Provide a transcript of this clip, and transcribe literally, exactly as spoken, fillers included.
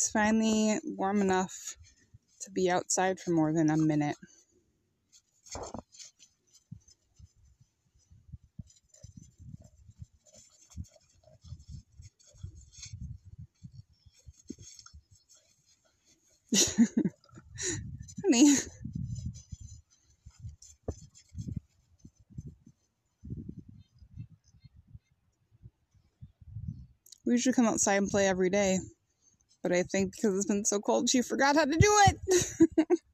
It's finally warm enough to be outside for more than a minute. Honey. We usually come outside and play every day, but I think because it's been so cold, she forgot how to do it.